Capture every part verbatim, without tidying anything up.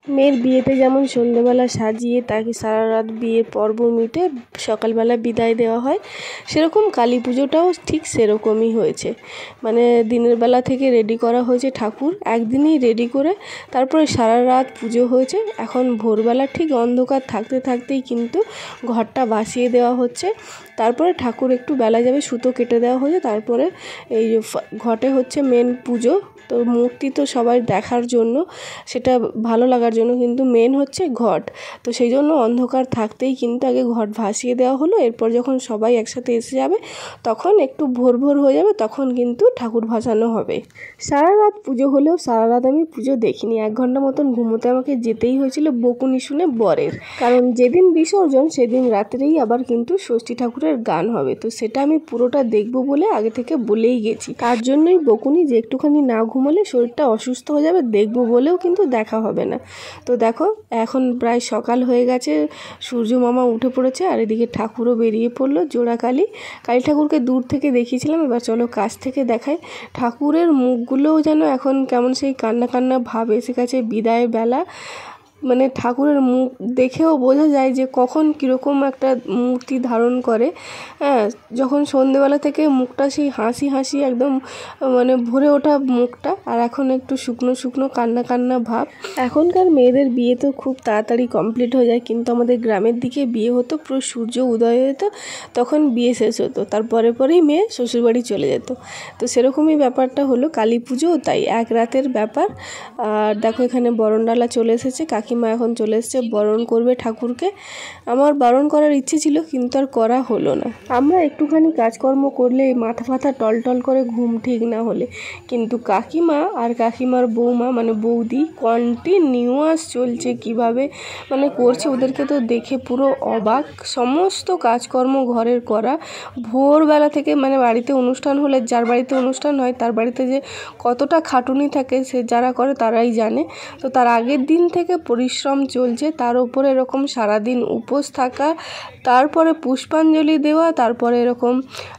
মেয়ের বিয়েতে যেমন সন্ধ্যেবেলা সাজিয়ে তাকে সারা রাত বিয়ের পর্ব মিটে সকালবেলা বিদায় দেওয়া হয়, সেরকম কালী পুজোটাও ঠিক সেরকমই হয়েছে। মানে দিনের বেলা থেকে রেডি করা হয়েছে ঠাকুর, একদিনই রেডি করে তারপরে সারা রাত পুজো হয়েছে। এখন ভোরবেলা ঠিক অন্ধকার থাকতে থাকতেই কিন্তু ঘরটা বাসিয়ে দেওয়া হচ্ছে। তারপরে ঠাকুর একটু বেলা যাবে সুতো কেটে দেওয়া হয়েছে, তারপরে এই ঘটে হচ্ছে মেন পুজো। তো মূর্তি তো সবাই দেখার জন্য, সেটা ভালো লাগার জন্য, কিন্তু মেন হচ্ছে ঘট। তো সেই জন্য অন্ধকার থাকতেই কিন্তু আগে ঘট ভাসিয়ে দেওয়া হলো। এরপর যখন সবাই একসাথে এসে যাবে তখন একটু ভোর ভোর হয়ে যাবে, তখন কিন্তু ঠাকুর ভাসানো হবে। সারা রাত পুজো হলেও সারা রাত আমি পুজো দেখিনি, এক ঘন্টা মতন ঘুমোতে আমাকে যেতেই হয়েছিল বকুনি শুনে বরের। কারণ যেদিন বিসর্জন সেদিন রাত্রেই আবার কিন্তু ষষ্ঠী ঠাকুরের গান হবে, তো সেটা আমি পুরোটা দেখবো বলে আগে থেকে বলেই গেছি। তার জন্যই বকুনি যে একটুখানি না ঘুমোলে শরীরটা অসুস্থ হয়ে যাবে, দেখবো বলেও কিন্তু দেখা হবে না। তো দেখো এখন প্রায় সকাল হয়ে গেছে, সূর্য মামা উঠে পড়েছে, আর এদিকে ঠাকুরও বেরিয়ে পড়লো। জোড়া কালী কালী ঠাকুরকে দূর থেকে দেখিয়েছিলাম, এবার চলো কাছ থেকে দেখাই। ঠাকুরের মুখগুলোও যেন এখন কেমন সেই কান্না কান্না ভাব এসে গেছে বিদায় বেলা। মানে ঠাকুরের মুখ দেখেও বোঝা যায় যে কখন কীরকম একটা মূর্তি ধারণ করে। হ্যাঁ, যখন সন্ধেবেলা থেকে মুখটা সেই হাসি হাসি একদম মানে ভরে ওঠা মুখটা, আর এখন একটু শুকনো শুকনো কান্না কান্না ভাব। এখনকার মেয়েদের বিয়ে তো খুব তাড়াতাড়ি কমপ্লিট হয়ে যায়, কিন্তু আমাদের গ্রামের দিকে বিয়ে হতো পুরো সূর্য উদয় হতো তখন বিয়ে শেষ হতো, তারপরে পরেই মেয়ে শ্বশুরবাড়ি চলে যেত। তো সেরকমই ব্যাপারটা হলো কালী পুজোও তাই, এক রাতের ব্যাপার। আর দেখো এখানে বরণডালা চলে এসেছে, কাকিমা এখন চলে এসেছে বরণ করবে ঠাকুরকে। আমার বারণ করার ইচ্ছে ছিল কিন্তু আর করা হলো না। আমরা একটুখানি কাজকর্ম করলে মাথা ফাথা টলটল করে ঘুম ঠিক না হলে, কিন্তু কাকিমা আর কাকিমার বৌমা মানে বৌদি কন্টিনিউয়াস চলছে কিভাবে মানে করছে, ওদেরকে তো দেখে পুরো অবাক। সমস্ত কাজকর্ম ঘরের করা, ভোরবেলা থেকে মানে বাড়িতে অনুষ্ঠান হলে যার বাড়িতে অনুষ্ঠান হয় তার বাড়িতে যে কতটা খাটুনি থাকে সে যারা করে তারাই জানে। তো তার আগের দিন থেকে পরিশ্রম চলছে, তার উপরে এরকম সারাদিন উপোস থাকা, তারপরে পুষ্পাঞ্জলি দেওয়া, তারপরে এরকম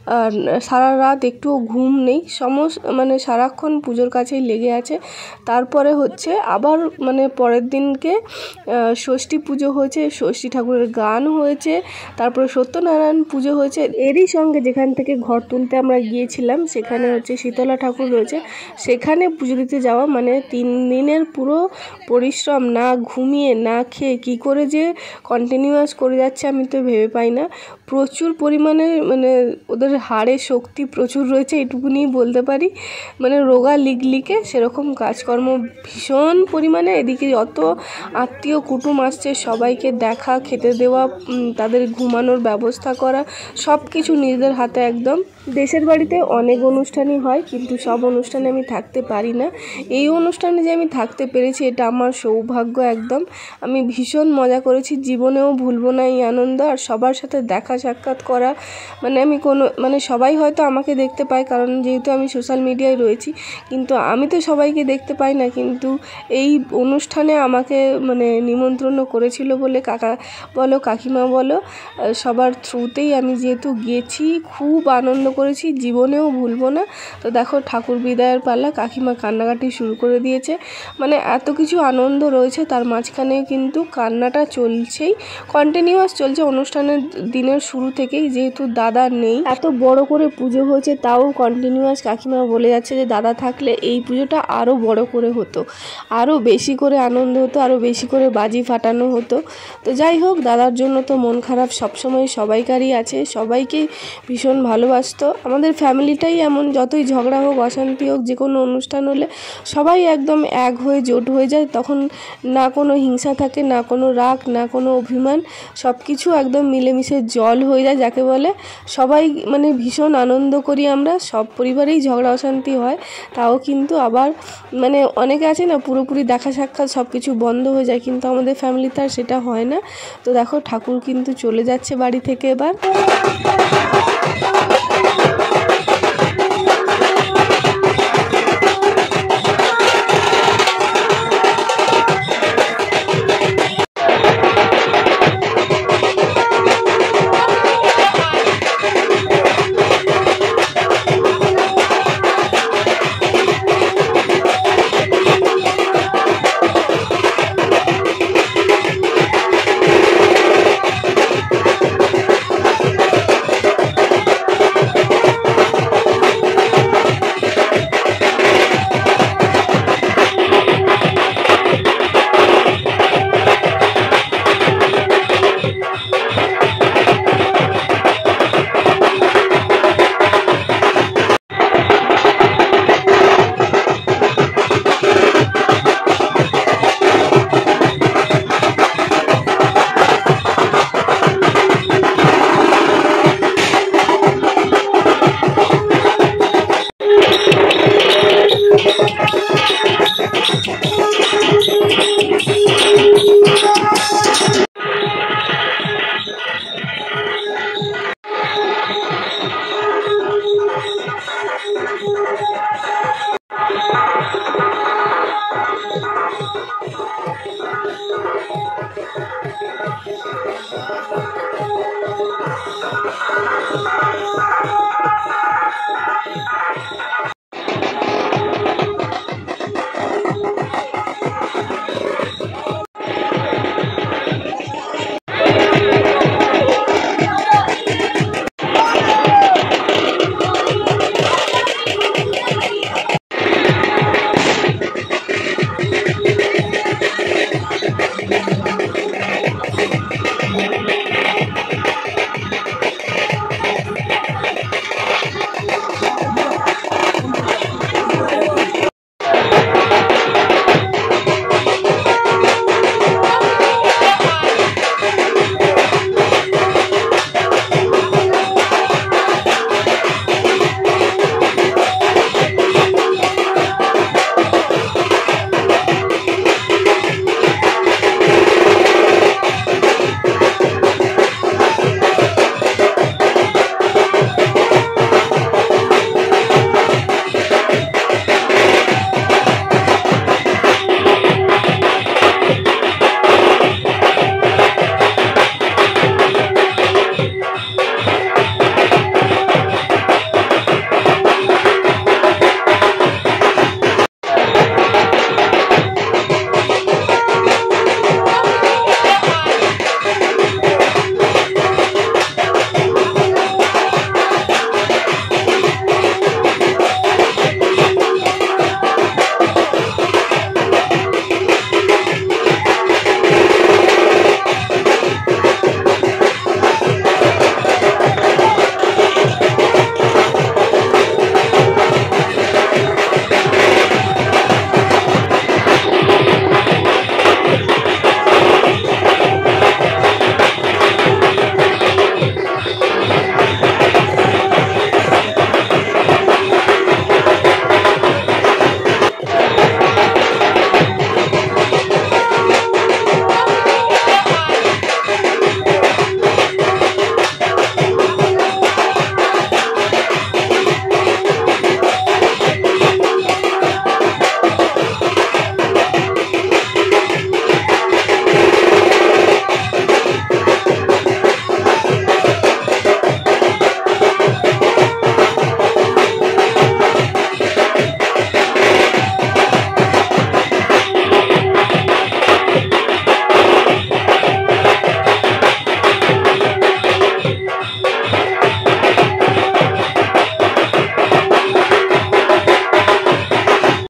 সারা রাত একটুও ঘুম নেই, সমস্ত মানে সারাক্ষণ পুজোর কাছেই লেগে আছে। তারপরে হচ্ছে আবার মানে পরের দিনকে ষষ্ঠী পুজো হয়েছে, ষষ্ঠী ঠাকুরের গান হয়েছে, তারপরে সত্যনারায়ণ পুজো হয়েছে। এরই সঙ্গে যেখান থেকে ঘর তুলতে আমরা গিয়েছিলাম সেখানে হচ্ছে শীতলা ঠাকুর রয়েছে, সেখানে পুজো দিতে যাওয়া। মানে তিন দিনের পুরো পরিশ্রম, না ঘুমিয়ে না খেয়ে কী করে যে কন্টিনিউয়াস করে যাচ্ছে আমি তো ভেবে পাই না। প্রচুর পরিমাণে মানে ওদের হাড়ে শক্তি প্রচুর রয়েছে, এটুকুনি বলতে পারি। মানে রোগা লিগলিকে সেরকম কাজকর্ম ভীষণ পরিমাণে। এদিকে যত আত্মীয় কুটুম আসছে সবাইকে দেখা, খেতে দেওয়া, তাদের ঘুমানোর ব্যবস্থা করা, সব কিছু নিজেদের হাতে একদম। দেশের বাড়িতে অনেক অনুষ্ঠানই হয় কিন্তু সব অনুষ্ঠানে আমি থাকতে পারি না, এই অনুষ্ঠানে যে আমি থাকতে পেরেছি এটা আমার সৌভাগ্য একদম। আমি ভীষণ মজা করেছি, জীবনেও ভুলবো না এই আনন্দ। আর সবার সাথে দেখা সাক্ষাৎ করা, মানে আমি কোনো মানে সবাই হয়তো আমাকে দেখতে পায় কারণ যেহেতু আমি সোশ্যাল মিডিয়ায় রয়েছি, কিন্তু আমি তো সবাইকে দেখতে পাই না। কিন্তু এই অনুষ্ঠানে আমাকে মানে নিমন্ত্রণ করেছিল বলে কাকা বলো কাকিমা বলো সবার থ্রুতেই আমি যেহেতু গেছি, খুব আনন্দ করেছি, জীবনেও ভুলবো না। তো দেখো ঠাকুর বিদায়ের পালা, কাকিমা কান্নাকাটি শুরু করে দিয়েছে। মানে এত কিছু আনন্দ রয়েছে, তার মাঝখানেও কিন্তু কান্নাটা চলছেই, কন্টিনিউয়াস চলছে অনুষ্ঠানের দিনের শুরু থেকেই। যেহেতু দাদা নেই, এত বড় করে পুজো হয়েছে তাও কন্টিনিউয়াস কাকিমা বলে যাচ্ছে যে দাদা থাকলে এই পুজোটা আরও বড় করে হতো, আরও বেশি করে আনন্দ হতো, আরও বেশি করে বাজি ফাটানো হতো। তো যাই হোক, দাদার জন্য তো মন খারাপ সবসময় সবাইকারই আছে, সবাইকেই ভীষণ ভালোবাসতো। আমাদের ফ্যামিলিটাই এমন, যতই ঝগড়া হোক অশান্তি হোক, যে কোনো অনুষ্ঠান হলে সবাই একদম এক হয়ে জোট হয়ে যায়, তখন না কোনো হিংসা থাকে, না কোনো রাগ, না কোনো অভিমান, সব কিছু একদম মিলেমিশে জল হয়ে যায় যাকে বলে। সবাই মানে ভীষণ আনন্দ করি আমরা, সব পরিবারেই ঝগড়া অশান্তি হয়, তাও কিন্তু আবার মানে অনেকে আছে না পুরোপুরি দেখা সাক্ষাৎ সব কিছু বন্ধ হয়ে যায়, কিন্তু আমাদের ফ্যামিলিতে আর সেটা হয় না। তো দেখো ঠাকুর কিন্তু চলে যাচ্ছে বাড়ি থেকে এবার।